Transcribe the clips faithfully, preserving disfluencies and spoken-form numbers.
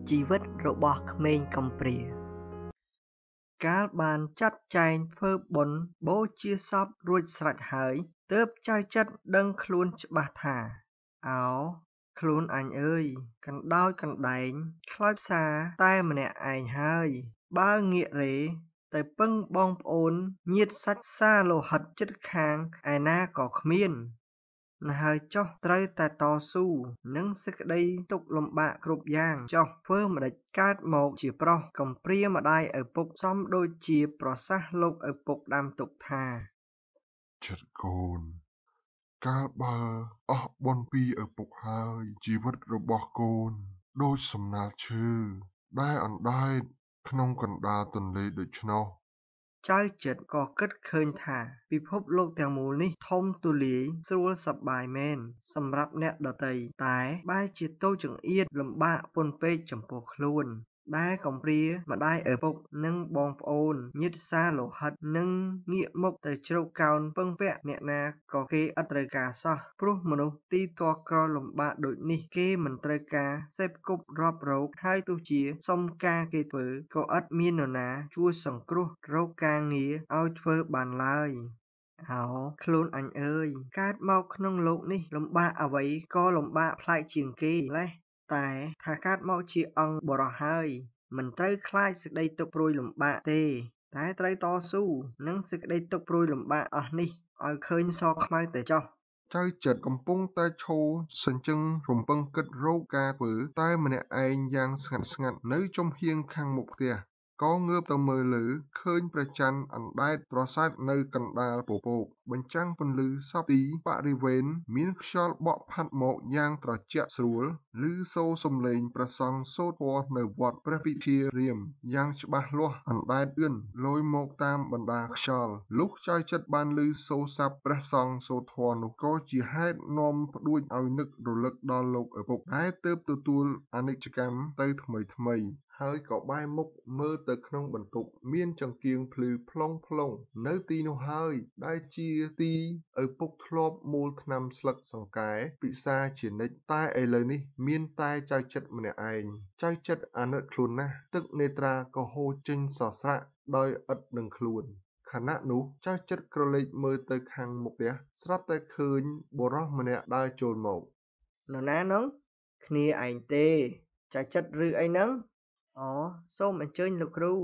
ជីវិតរបស់ក្មេងកំព្រាកាលបានចាត់ចែងធ្វើបុណ្យបូជាសពរួចស្រេចហើយទើបចៅចិត្តដឹងខ្លួនច្បាស់ថាឱខ្លួនអញអើយកណ្ដោចកណ្ដែងខ្លោចផ្សាតែម្នាក់ឯងហើយបើងាករេទៅពឹងបងប្អូនញាតិសាច់សាលោហិតជិតខាងឯណាក៏គ្មានណហើយចុះត្រូវតែតស៊ូនឹងសេចក្តីទុក្ខលំបាកគ្រប់យ៉ាងចុះធ្វើម្ដេចកើតមកជាប្រុសកំព្រាម្ដាយឪពុកសមដូចជាប្រសាសន៍លោកឪពុកដាំទុកថាចិត្តកូនកាលបើអស់បុណ្យពីឪពុកហើយជីវិតរបស់កូនដូចសំណាលឈើដែលអណ្ដែតក្នុងកណ្ដាលទន្លេដូច្នោះចៅចិត្តក៏គិតឃើញថាពិភពលោកទាំងមូលនេះធំទូលាយស្រួលសប្បាយមែនសម្រាប់អ្នកដទៃតែបែរជាតូចចង្អៀតលំបាកពន់ពេកចំពោះខ្លួនដែលកំព្រាម្ដាយឪពុកនិងបងប្អូនញាតិសាលោហិតនឹងងាកមុខទៅជ្រកកោនពឹងពាក់អ្នកណាក៏គេឥតត្រូវការសោះព្រោះមនុស្សទីទ័លក្រលំបាកដូចនេះគេមិនត្រូវការសេពគប់រាប់រោគហើយទោះជាសុំការគេធ្វើក៏ឥតមាននរណាជួយសង្គ្រោះរកការងារឲ្យធ្វើបានឡើយឱខ្លួនអញអើយកើតមកក្នុងលោកនេះលំបាកអ្វីក៏លំបាកប្លែកជាងគេម្លេះតែថាកើតមកជាអង្គបរោះហើយមិនត្រូវខ្លាចសេចក្តីទុក្ខព្រួយលំបាកទេតែត្រូវតស៊ូនឹងសេចក្តីទុក្ខព្រួយលំបាកអស់នេះឲ្យឃើញសខ្មៅទៅចុះចៅចិត្តកំពុងតែឈរសញ្ជឹងរំពឹងគិតរកការធ្វើតែម្នាក់ឯងយ៉ាងស្ងាត់ស្ងាត់នៅចំហៀងខាងមុខផ្ទះក៏ងើបទៅមើលលើឃើញព្រះច័ន្ទអណ្ដែតប្រសើរនៅកណ្ដាលពពកបញ្ចាំងពន្លឺសពទីបរិវេណមានខ្យល់បក់ផាត់មកយ៉ាងត្រជាក់ស្រួលឮសូរសំឡេងព្រះសង្ឃសូត្រធម៌នៅវត្តព្រះវិហាររាមយ៉ាងច្បាស់លាស់អណ្ដែតអឿនលយមកតាមបណ្ដាខ្យល់លុះចៅចិត្តបានឮសូរស័ព្ទព្រះសង្ឃសូត្រធម៌នោះក៏ជាហេតុនាំផ្ដួចឲ្យនឹករលឹកដល់លោកឪពុកដែលទើបទទួលអនិច្ចកម្មទៅថ្មីថ្មីហើយក៏បែរមុខមើលទៅក្នុងបន្ទប់មានចង្កៀងភ្លឺផ្លុងផ្លុងនៅទីនោះហើយដែលជាទីឪពុកធ្លាប់មូលថ្នាំស្លឹកសង្កែពិសាជានិច្ចតែឥឡូវនេះមានតែចៅចិត្តម្នាក់ឯងចៅចិត្តអាណិតខ្លួនណាស់ទឹកនេត្រាក៏ហូរចេញសស្រាក់ដោយឥតដឹងខ្លួនខណៈនោះចៅចិត្តក្រឡេកមើលទៅខាងមុខផ្ទះស្រាប់តែឃើញបុរសម្នាក់ដើរចូលមកនរណានោះគ្នាឯងទេចៅចិត្តឬអីហ្នឹងអូសូមអញ្ជើញលោកគ្រូ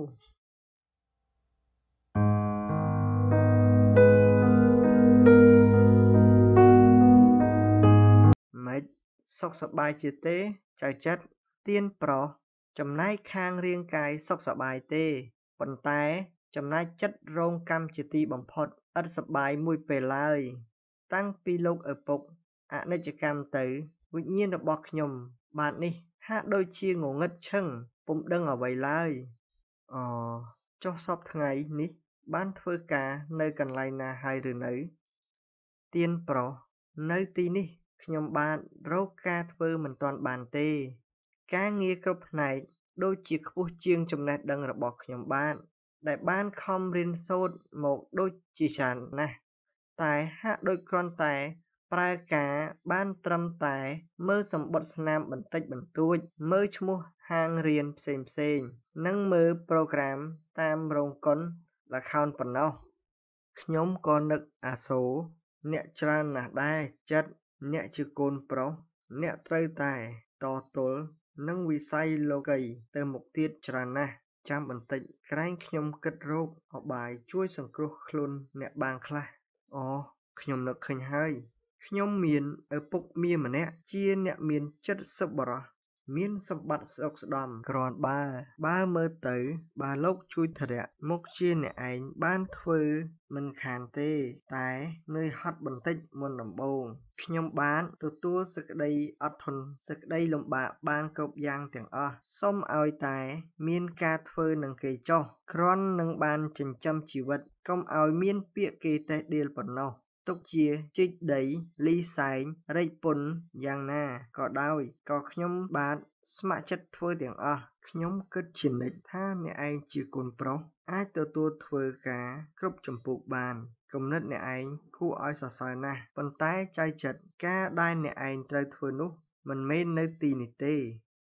ម៉េចសុខសប្បាយជាទេចៅចិត្តទៀនប្រុសចំណែកខាងរាងកាយសុខសប្បាយទេប៉ុន្តែចំណែកចិត្តរងកម្មជាទីបំផុតឥតសប្បាយមួយពេលឡើយតាំងពីលោកឪពុកអនិច្ចកម្មទៅវិញ្ញាណរបស់ខ្ញុំបាទនេះហាក់ដូចជាងងឹតឈឹងពុំដឹងអ្វីឡើយអចុះសពថ្ងៃនេះបានធ្វើការនៅកន្លែងណាហើយឬនៅទៀនប្រុសនៅទីនេះខ្ញុំបានរកការធ្វើមិនទាន់បានទេការងារគ្រប់ផ្នែកដូចជាខ្ពស់ជាងចំណេះដឹងរបស់ខ្ញុំបានដែលបានខំរៀនសូត្រមកដូចជាច្រើនណាស់តែហាក់ដូចគ្រាន់តែប្រើការបានត្រឹមតែមើលសម្បត្តិស្នាមបន្តិចបន្តួចមើលឈ្មោះហាងរៀនផ្សេងផ្សេងនិងមើលប្រូក្រាមតាមរោងកុនល្ខោនប៉ុណ្ណោះខ្ញុំក៏នឹកអាសូរអ្នកច្រើនណាស់ដែរចិត្តអ្នកជាកូនប្រុសអ្នកត្រូវតែតទល់នឹងវិស័យលោកីទៅមុខទៀតច្រើនណាស់ចាំបន្តិចក្រែងខ្ញុំគិតរកអបាយជួយសង្គ្រោះខ្លួនអ្នកបានខ្លះអូខ្ញុំនឹកឃើញហើយខ្ញុំមានឪពុកមាម្នាក់ជាអ្នកមានចិត្តសប្បុរសមានសម្បត្តិស្ដុកស្ដំគ្រាន់បើបើមើលទៅបើលោកជួយធរៈមុខជាអ្នកឯងបានធ្វើមិនខានទេតែនឿយហត់បន្តិចមុនដំបូងខ្ញុំបានទទួលសេចក្តីអត់ធន់សេចក្តីលំបាកបានគ្រប់យ៉ាងទាំងអស់សុំឲ្យតែមានការធ្វើនឹងគេចុះគ្រាន់នឹងបានចិញ្ចឹមជីវិតកុំឲ្យមានពាក្យគេតេះដៀលប៉ុណ្ណោះទុកជាជីកដីលីសែងរែកពុនយ៉ាងណាក៏ដោយក៏ខ្ញុំបាទស្ម័គ្រចិត្តធ្វើទាំងអស់ខ្ញុំគិតជានិច្ចថាអ្នកឯងជាកូនប្រុសអាចទទួលធ្វើការគ្រប់ចម្ពោះបានគំនិតអ្នកឯងគួរឲ្យសរសើរណាស់ប៉ុន្តែចៅចិត្តការដែលអ្នកឯងត្រូវធ្វើនោះមិនមែននៅទីនេះទេ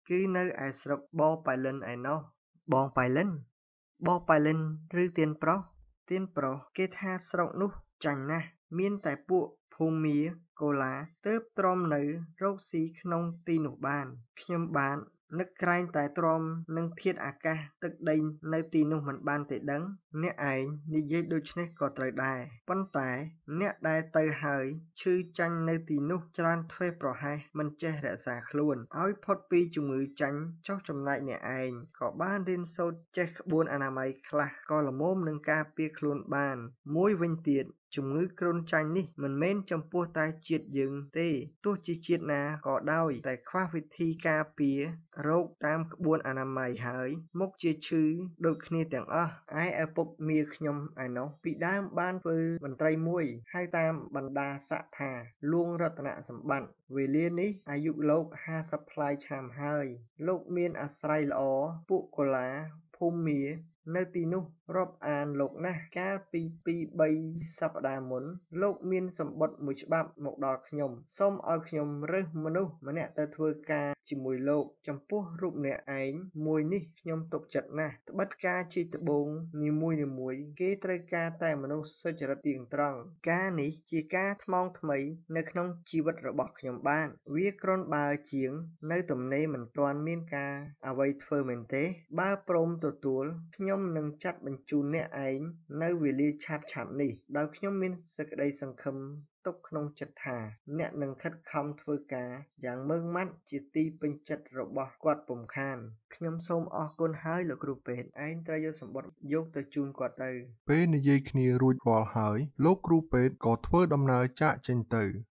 គឺនៅឯស្រុកបប៉ៃលិនឯណោះបងប៉ៃលិនបប៉ៃលិនឬទៀនប្រុសទៀនប្រុសគេថាស្រុកនោះចាញ់ណាស់មានតែពួកភូមាកូឡាទើបទ្រាំនៅរកស៊ីក្នុងទីនោះបានខ្ញុំបាននឹកក្រែងតែទ្រាំនឹងធាតុអាកាសទឹកដីនៅទីនោះមិនបានទេដឹងអ្នកឯងនិយាយដូច្នេះក៏ត្រូវដែរប៉ុន្តែអ្នកដែលទៅហើយឈឺចាញ់នៅទីនោះច្រើនធ្វេសប្រហែសមិនចេះរក្សាខ្លួនឲ្យផុតពីជំងឺចាញ់ចុះចំណែកអ្នកឯងក៏បានរៀនសូត្រចេះក្បួនអនាម័យខ្លះក៏ល្មមនឹងការពារខ្លួនបានមួយវិញទៀតជំងឺគ្រុនចាញ់នេះមិនមែនចំពោះតែជាតិយើងទេទោះជាជាតិណាក៏ដោយតែខ្វះវិធីការពាររោគតាមក្បួនអនាម័យហើយមុខជាឈឺដូចគ្នាទាំងអស់ឯឪពុកមាខ្ញុំឯណោះពីដើមបានធ្វើមន្ត្រីមួយហៅតាមបណ្ដាស័ក្តិថាលួងរតនសម្បត្តិវេលានេះអាយុលោកห้าสิบប្លាយឆ្នាំហើយលោកមានអាស្រ័យល្អពួកកូឡាភូមានៅទីនោះរាប់អានលោកណាស់កាលពីពីរបីសប្តាហ៍មុនលោកមានសម្បត្តិមួយច្បាប់មកដល់ខ្ញុំសូមឲ្យខ្ញុំរើសមនុស្សម្នាក់ទៅធ្វើការជាមួយលោកចំពោះរូបអ្នកឯងមួយនេះខ្ញុំទុកចិត្តណាស់ត្បិតការជីកត្បូងនីមួយៗគេត្រូវការតែមនុស្សសុចរិតទៀងត្រង់ការនេះជាការថ្មងថ្មីនៅក្នុងជីវិតរបស់ខ្ញុំបានវាគ្រាន់បើជាងនៅទំនេរមិនទាន់មានការអ្វីធ្វើមែនទេបើព្រមទទួលខ្ញុំនឹងចាត់បញ្ជូនអ្នកឯងនៅវេលាឆាប់ៗនេះដោយខ្ញុំមានសេចក្តីសង្ឃឹមទុកក្នុងចិត្តថាអ្នកនឹងខិតខំធ្វើការយ៉ាងម៉ឺងម៉ាត់ជាទីពេញចិត្តរបស់គាត់ពុំខានខ្ញុំសូមអរគុណហើយលោកគ្រូពេទ្យឯងត្រូវយកសម្បត្តិយកទៅជូនគាត់ទៅពេលនិយាយគ្នារួចរាល់ហើយលោកគ្រូពេទ្យក៏ធ្វើដំណើរចាកចេញទៅ